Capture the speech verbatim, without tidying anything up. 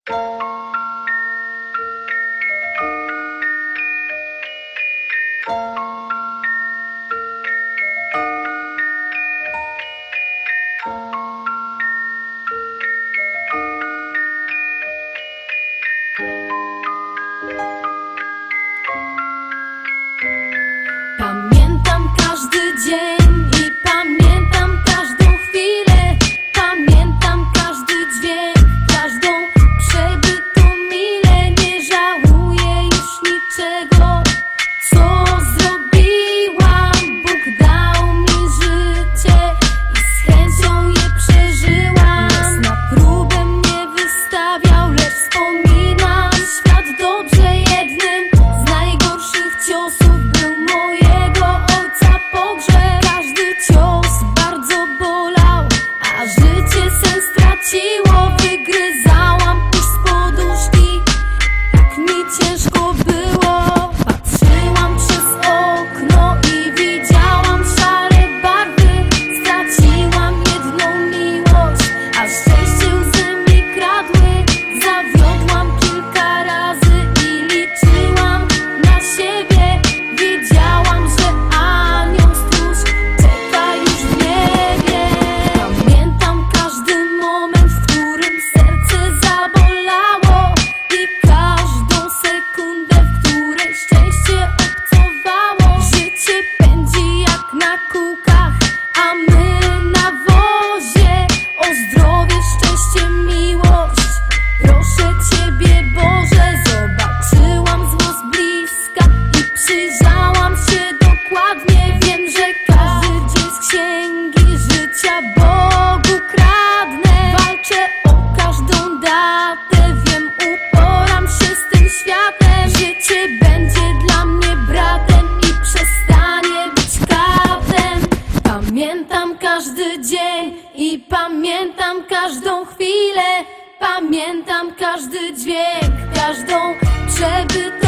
Pamiętam każdy dzień i pamiętam każdą chwilę. Pamiętam każdy dźwięk, każdą przebytą milę. Nie żałuję już niczego, co zrobiłam. Bóg dał mi życie i z chęcią je przeżyłam. Nas na próbę mnie wystawiał, lecz wspominam świat dobrze. Jednym z najgorszych ciosów był mojego ojca pogrzeb. Każdy cios bardzo bolał, a życie sens straciło. Wygryzałam pusz z poduszki, tak mi ciężko było. Patrzyłam przez okno i widziałam szare barwy. Straciłam jedną miłość, a szczęście łzy mi kradły. Zawiodłam kilka razy i liczyłam na siebie. Wiedziałam, że anioł stróż czeka już w niebie. Pamiętam każdy moment, w którym serce zabolało, i każdą sekundę, w której szczęście obcowało. Życie pędzi jak na kółkach, a my na wozie. O zdrowie, szczęście, miłość, proszę Ciebie Boże. Zobaczyłam zło z bliska i przyjrzałam się dokładnie. Wiem, że każdy dzień z księgi życia Bogu kradnę. Walczę o każdą datę, wiem, uporam się z tym światem. Życie będzie dla mnie bratem i przestanie być katem. Pamiętam każdy dzień i pamiętam każdą chwilę. Pamiętam każdy dźwięk, każdą przebytą